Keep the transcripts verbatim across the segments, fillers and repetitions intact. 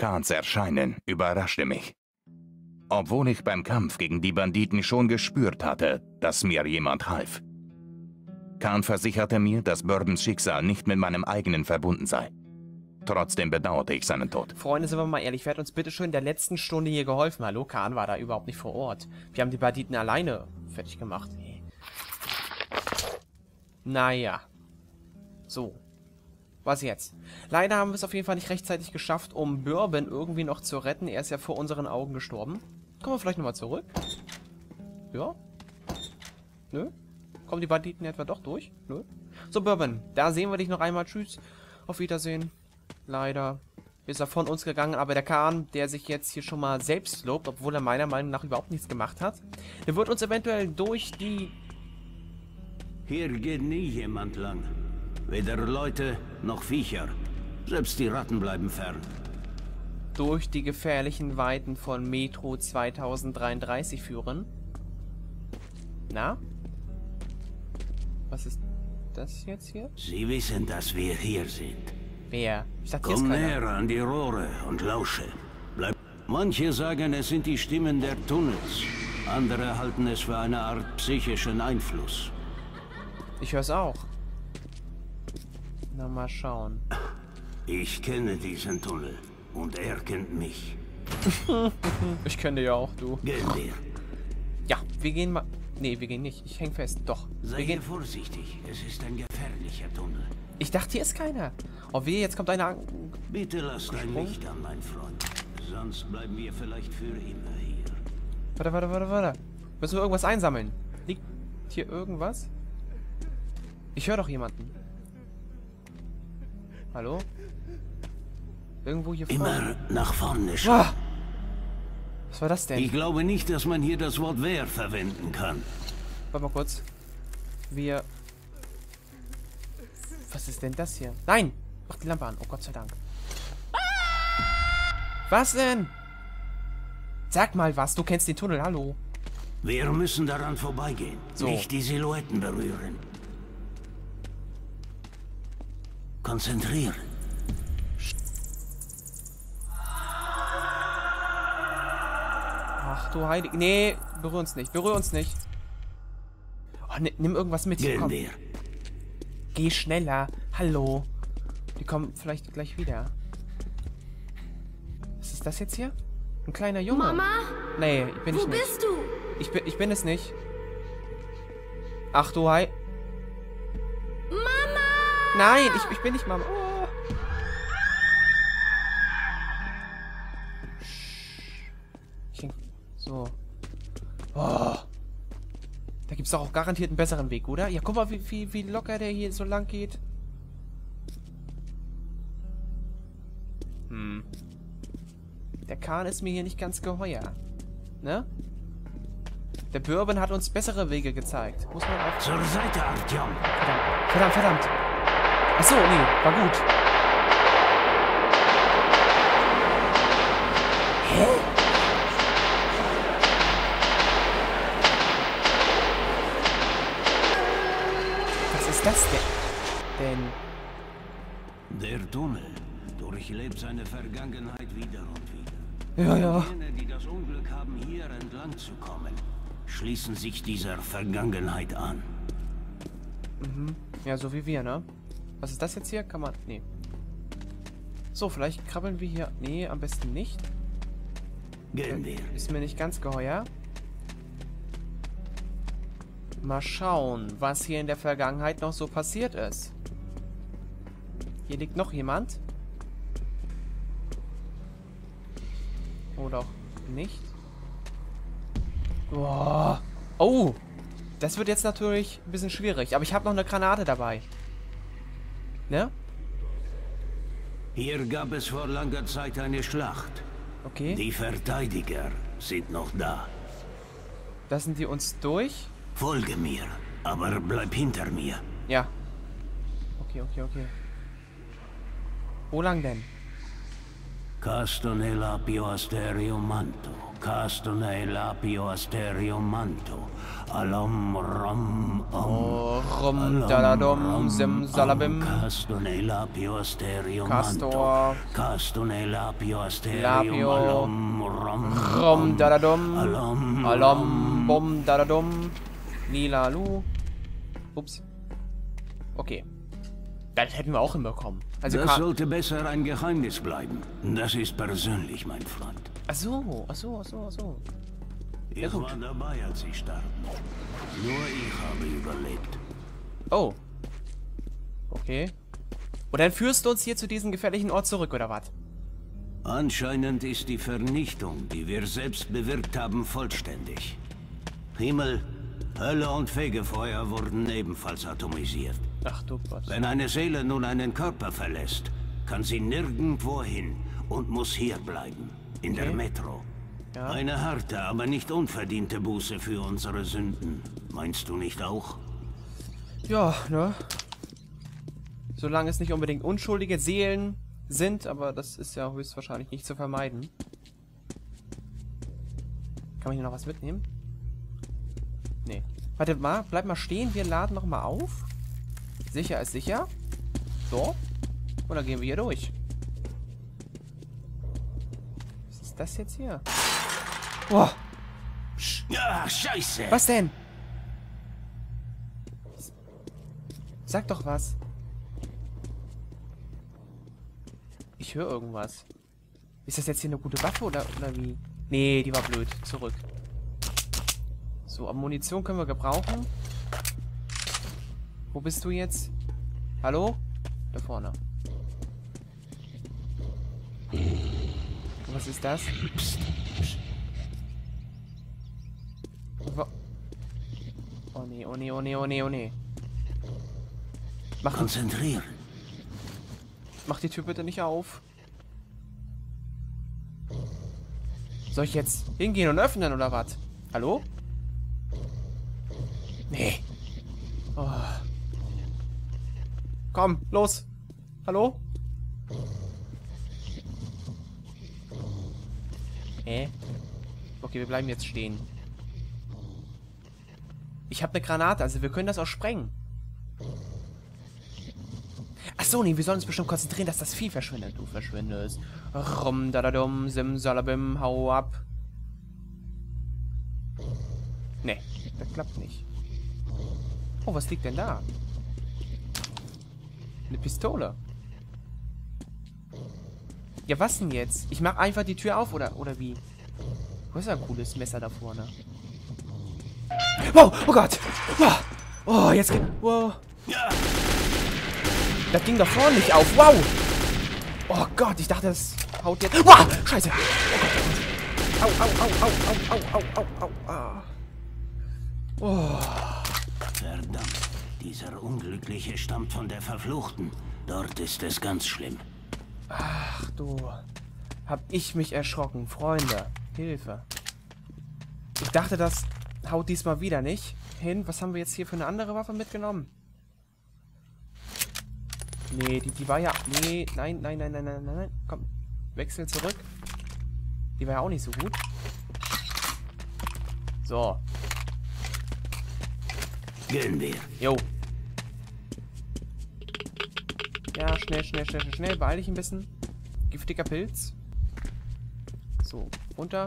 Kahns Erscheinen überraschte mich. Obwohl ich beim Kampf gegen die Banditen schon gespürt hatte, dass mir jemand half. Kahn versicherte mir, dass Bourbons Schicksal nicht mit meinem eigenen verbunden sei. Trotzdem bedauerte ich seinen Tod. Freunde, sind wir mal ehrlich, wer hat uns bitte schon in der letzten Stunde hier geholfen? Hallo, Kahn war da überhaupt nicht vor Ort. Wir haben die Banditen alleine fertig gemacht. Naja. So. Was jetzt? Leider haben wir es auf jeden Fall nicht rechtzeitig geschafft, um Bourbon irgendwie noch zu retten. Er ist ja vor unseren Augen gestorben. Kommen wir vielleicht nochmal zurück? Ja? Nö? Kommen die Banditen etwa doch durch? Nö? So, Bourbon, da sehen wir dich noch einmal. Tschüss. Auf Wiedersehen. Leider ist er von uns gegangen, aber der Kahn, der sich jetzt hier schon mal selbst lobt, obwohl er meiner Meinung nach überhaupt nichts gemacht hat, der wird uns eventuell durch die... Hier geht nie jemand lang. Weder Leute noch Viecher. Selbst die Ratten bleiben fern. durch die gefährlichen Weiten von Metro zweitausenddreiunddreißig führen. Na? Was ist das jetzt hier? Sie wissen, dass wir hier sind. Wer? Ich dachte, hier ist Komm keiner. näher an die Rohre und lausche. Bleib. Manche sagen, es sind die Stimmen der Tunnels. Andere halten es für eine Art psychischen Einfluss. Ich höre es auch. Na, mal schauen. Ich kenne diesen Tunnel. Und er kennt mich. Ich kenne ja auch, du. Gehen wir. Ja, wir gehen mal... Nee, wir gehen nicht. Ich häng fest. Doch. Sei Wir gehen... vorsichtig. Es ist ein gefährlicher Tunnel. Ich dachte, hier ist keiner. Oh weh, jetzt kommt einer... an- Bitte lass dein Licht an, mein Freund. Sonst bleiben wir vielleicht für immer hier. Warte, warte, warte, warte. Müssen wir irgendwas einsammeln? Liegt hier irgendwas? Ich höre doch jemanden. Hallo? Irgendwo hier vorne. Immer nach vorne schauen. Ah! Was war das denn? Ich glaube nicht, dass man hier das Wort wer verwenden kann. Warte mal kurz. Wir... Was ist denn das hier? Nein! Mach die Lampe an. Oh Gott sei Dank. Was denn? Sag mal was. Du kennst den Tunnel. Hallo. Wir müssen daran vorbeigehen. So. Nicht die Silhouetten berühren. Konzentrieren. Ach du Heilig... Nee, berühr uns nicht. Berühr uns nicht. Oh, ni- nimm irgendwas mit. Gehen Komm. wir. Geh schneller. Hallo. Die kommen vielleicht gleich wieder. Was ist das jetzt hier? Ein kleiner Junge. Mama? Nee, bin ich Wo nicht. bist du? Ich bin, ich bin es nicht. Ach du Hei... Mama! Nein, ich, ich bin nicht Mama. Oh. Ich häng- So. Oh. Da gibt es doch auch garantiert einen besseren Weg, oder? Ja, guck mal, wie, wie, wie locker der hier so lang geht. Hm. Der Kahn ist mir hier nicht ganz geheuer. Ne? Der Bourbon hat uns bessere Wege gezeigt. Muss man auch... Zur Seite, Artyom. Verdammt, verdammt, verdammt. Achso, nee, war gut. Hä? Was ist das denn? Denn... Der Tunnel durchlebt seine Vergangenheit wieder und wieder. Ja, ja. Jene, die das Unglück haben, hier entlang zu kommen, schließen sich dieser Vergangenheit an. Mhm. Ja, so wie wir, ne? Was ist das jetzt hier? Kann man... Nee. So, vielleicht krabbeln wir hier... Nee, am besten nicht. Gehen wir. Ist mir nicht ganz geheuer. Mal schauen, was hier in der Vergangenheit noch so passiert ist. Hier liegt noch jemand. Oder auch nicht. Boah. Oh. Das wird jetzt natürlich ein bisschen schwierig. Aber ich habe noch eine Granate dabei. Ne? Hier gab es vor langer Zeit eine Schlacht. Okay. Die Verteidiger sind noch da. Lassen die uns durch? Folge mir, aber bleib hinter mir. Ja. Okay, okay, okay. Wo lang denn? Castone lapio asterio manto. Castone lapio asterio manto. Alom rom om. Oh, rum, daladum, sim, salabim. Castone lapio asterio Castor. manto. Castone lapio asterio Lapio. alom rom Rum, daladum. Alom Alom, bum, daladum. Lila, lu. Ups. Okay. Das hätten wir auch hinbekommen. Also Das Ka- sollte besser ein Geheimnis bleiben. Das ist persönlich, mein Freund. Ach so, ach so, ach so, ach so. Ich gut. war dabei, als sie starben. Nur ich habe überlebt. Oh. Okay. Und dann führst du uns hier zu diesem gefährlichen Ort zurück, oder was? Anscheinend ist die Vernichtung, die wir selbst bewirkt haben, vollständig. Himmel, Hölle und Fegefeuer wurden ebenfalls atomisiert. Ach du Gott. Wenn eine Seele nun einen Körper verlässt, kann sie nirgendwo hin und muss hier bleiben, in Okay. der Metro. Ja. Eine harte, aber nicht unverdiente Buße für unsere Sünden. Meinst du nicht auch? Ja, ne? Solange es nicht unbedingt unschuldige Seelen sind, aber das ist ja höchstwahrscheinlich nicht zu vermeiden. Kann man hier noch was mitnehmen? Nee. Warte mal, bleib mal stehen, wir laden noch mal auf. Sicher ist sicher. So. Und dann gehen wir hier durch. Was ist das jetzt hier? Boah. Ja, scheiße! Was denn? Sag doch was. Ich höre irgendwas. Ist das jetzt hier eine gute Waffe oder, oder wie? Nee, die war blöd. Zurück. So, aber Munition können wir gebrauchen. Wo bist du jetzt? Hallo? Da vorne. Und was ist das? Wa- Oh nee, oh nee, oh nee, oh nee, oh nee. Mach, Konzentrieren. mach die Tür bitte nicht auf. Soll ich jetzt hingehen und öffnen oder was? Hallo? Nee. Oh. Komm, los. Hallo? Äh? Okay, wir bleiben jetzt stehen. Ich habe eine Granate, also wir können das auch sprengen. Achso, nee, wir sollen uns bestimmt konzentrieren, dass das Vieh verschwindet. Du verschwindest. Rum, dadadum, sim, salabim, hau ab. Nee, das klappt nicht. Oh, was liegt denn da? Eine Pistole. Ja, was denn jetzt? Ich mach einfach die Tür auf, oder, oder wie? Wo ist ein cooles Messer da vorne? Wow, oh Gott! Wow. Oh, jetzt geht... Wow. Das ging doch vorne nicht auf. Wow! Oh Gott, ich dachte, das haut jetzt... Wow! Scheiße! Oh Gott. Au, au, au, au, au, au, au, au, au. Oh. Verdammt, dieser Unglückliche stammt von der Verfluchten. Dort ist es ganz schlimm. Ach du. Hab ich mich erschrocken. Freunde, Hilfe. Ich dachte, das haut diesmal wieder nicht hin. Was haben wir jetzt hier für eine andere Waffe mitgenommen? Nee, die, die war ja... Nee, nein, nein, nein, nein, nein, nein, nein. Komm, wechsel zurück. Die war ja auch nicht so gut. So. Gehen wir. Jo. Ja, schnell, schnell, schnell, schnell, schnell. Beeil dich ein bisschen. Giftiger Pilz. So, runter.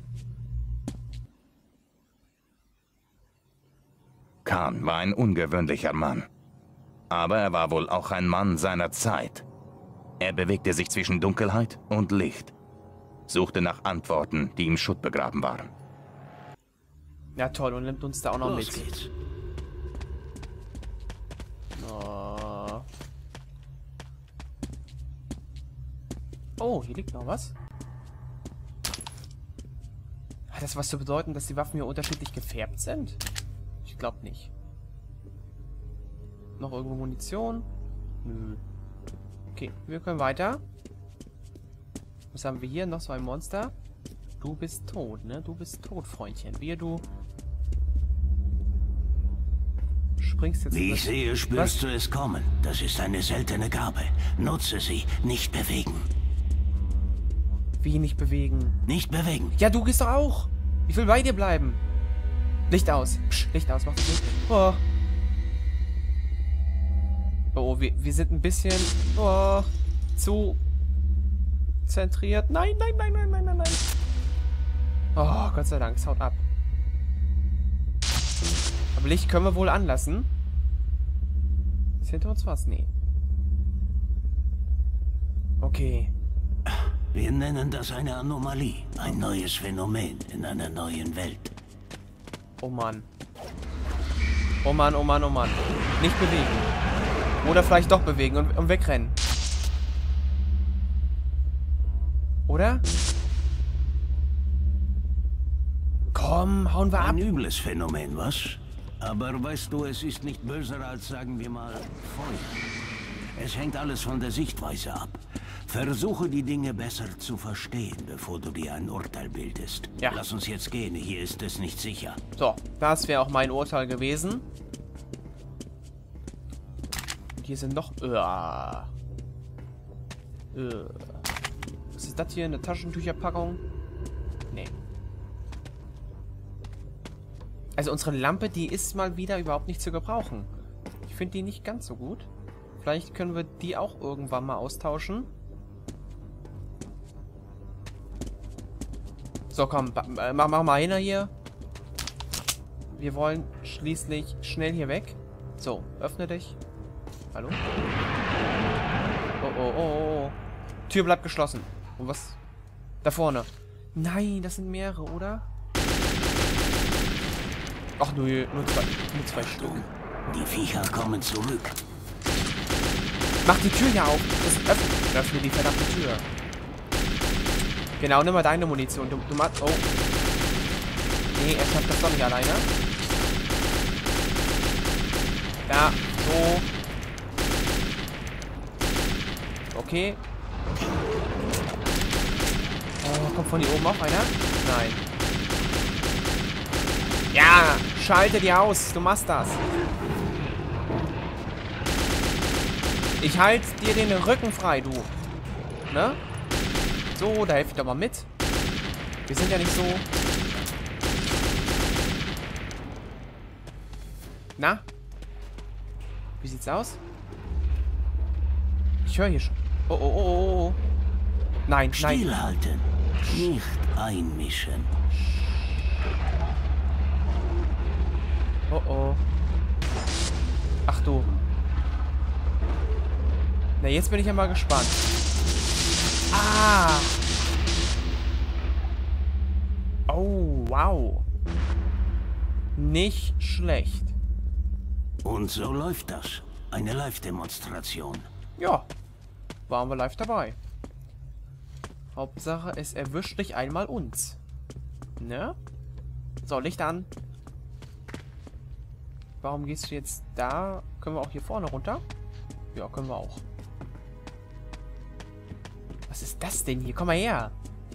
Khan war ein ungewöhnlicher Mann. Aber er war wohl auch ein Mann seiner Zeit. Er bewegte sich zwischen Dunkelheit und Licht. Suchte nach Antworten, die im Schutt begraben waren. Ja, toll. Und nimmt uns da auch noch Los mit. geht's. Oh. Oh, hier liegt noch was. Hat das was zu bedeuten, dass die Waffen hier unterschiedlich gefärbt sind? Ich glaube nicht. Noch irgendwo Munition? Nö. Okay, wir können weiter. Was haben wir hier? Noch so ein Monster. Du bist tot, ne? Du bist tot, Freundchen. Wir, du... Springst jetzt... Wie ich was- sehe, spürst du es kommen. Das ist eine seltene Gabe. Nutze sie, nicht bewegen. Wie nicht bewegen? Nicht bewegen. Ja, du gehst doch auch. Ich will bei dir bleiben. Licht aus. Psch, Licht aus, mach das nicht. Oh. Oh, wir, wir sind ein bisschen oh, zu zentriert. Nein, nein, nein, nein, nein, nein, nein. Oh, Gott sei Dank, es haut ab. Aber Licht können wir wohl anlassen. Ist hinter uns was? Nee. Okay. Wir nennen das eine Anomalie. Ein neues Phänomen in einer neuen Welt. Oh Mann. Oh Mann, oh Mann, oh Mann. Nicht bewegen. Oder vielleicht doch bewegen und, und wegrennen. Oder? Komm, hauen wir ab. Ein übles Phänomen, was? Aber weißt du, es ist nicht böser als, sagen wir mal, Feuer. Es hängt alles von der Sichtweise ab. Versuche die Dinge besser zu verstehen, bevor du dir ein Urteil bildest. Ja. Lass uns jetzt gehen, hier ist es nicht sicher. So, das wäre auch mein Urteil gewesen. Und hier sind noch... Uah. Uah. Was ist das hier? Eine Taschentücherpackung? Nee. Also unsere Lampe, die ist mal wieder überhaupt nicht zu gebrauchen. Ich finde die nicht ganz so gut. Vielleicht können wir die auch irgendwann mal austauschen. So, komm, mach, mach mal hin hier. Wir wollen schließlich schnell hier weg. So, öffne dich. Hallo? Oh, oh, oh, oh. Tür bleibt geschlossen. Und was? Da vorne. Nein, das sind mehrere, oder? Ach, nur, nur zwei, nur zwei Stück. Die Viecher kommen zurück. Mach die Tür ja auf. Das öffnet. Öffne die verdammte Tür. Genau, nimm mal deine Munition. Du, du machst... Oh. Nee, er schafft das doch nicht alleine. Da, so. Okay. Oh, kommt von hier oben auch einer? Nein. Ja, schalte die aus. Du machst das. Ich halte dir den Rücken frei, du. Ne? So, da helfe ich doch mal mit. Wir sind ja nicht so... Na? Wie sieht's aus? Ich höre hier schon... Oh, oh, oh, oh, oh. Nein, nein. Stillhalten. Nicht einmischen. Oh, oh. Ach du. Na, jetzt bin ich ja mal gespannt. Ah! Oh, wow. Nicht schlecht. Und so läuft das. Eine Live-Demonstration. Ja. Waren wir live dabei. Hauptsache, es erwischt dich einmal uns. Ne? So, Licht an. Warum gehst du jetzt da? Können wir auch hier vorne runter? Ja, können wir auch. Was ist das denn hier? Komm mal her.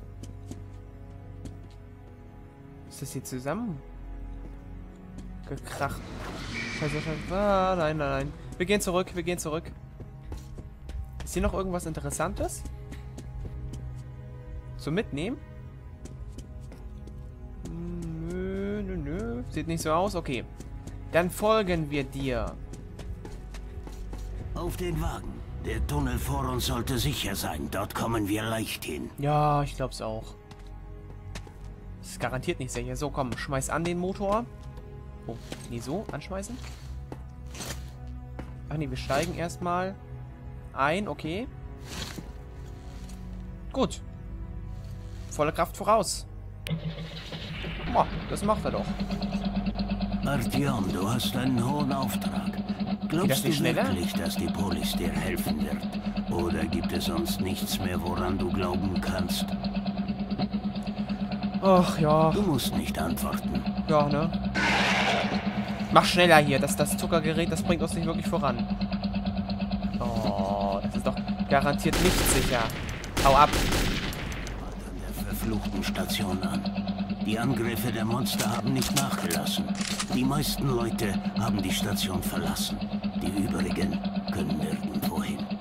Ist das hier zusammen? Gekracht. Ah, nein, nein, nein. Wir gehen zurück, wir gehen zurück. Ist hier noch irgendwas Interessantes? Zum Mitnehmen? Nö, nö, nö. Sieht nicht so aus. Okay. Dann folgen wir dir. Auf den Wagen. Der Tunnel vor uns sollte sicher sein. Dort kommen wir leicht hin. Ja, ich glaub's auch. Das ist garantiert nicht sicher. So, komm, schmeiß an den Motor. Oh, nee, so, anschmeißen. Ach nee, wir steigen erstmal ein, okay. Gut. Volle Kraft voraus. Oh, das macht er doch. Artyom, du hast einen hohen Auftrag. Glaubst du wirklich, dass die Polis dir helfen wird? Oder gibt es sonst nichts mehr, woran du glauben kannst? Ach ja. Du musst nicht antworten. Ja, ne? Mach schneller hier. Das, das Zuckergerät, das bringt uns nicht wirklich voran. Oh, das ist doch garantiert nicht sicher. Hau ab. Halt an der verfluchten Station an. Die Angriffe der Monster haben nicht nachgelassen. Die meisten Leute haben die Station verlassen. Die übrigen können nirgendwo hin.